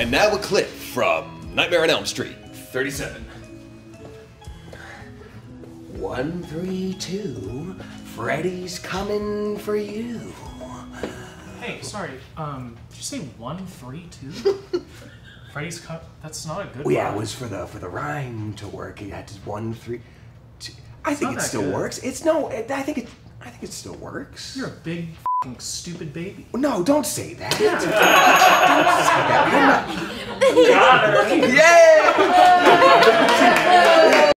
And now a clip from Nightmare on Elm Street 37. 132. Freddy's coming for you. Hey, sorry. Did you say 132? Freddy's that's not a good one. Yeah, it was for the rhyme to work. It had to 1 3 2. I think it still works. I think it still works. You're a big f***ing stupid baby. No, don't say that. Yeah. Don't say that. Yeah!